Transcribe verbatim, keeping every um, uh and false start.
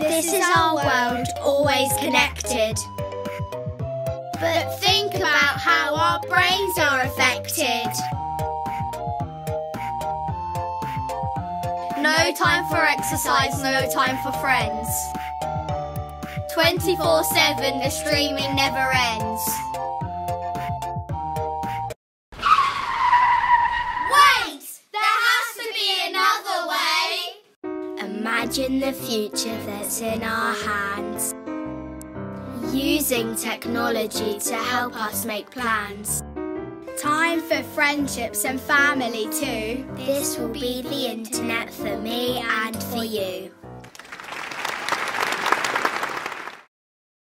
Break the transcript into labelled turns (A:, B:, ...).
A: This is our world, always connected. But think about how our brains are affected. No time for exercise, no time for friends. twenty-four seven, the streaming never ends. Wait! There has to be another way! Imagine the future that's in our hands. Using technology to help us make plans. Time for friendships and family too. This will be the internet for me and for you.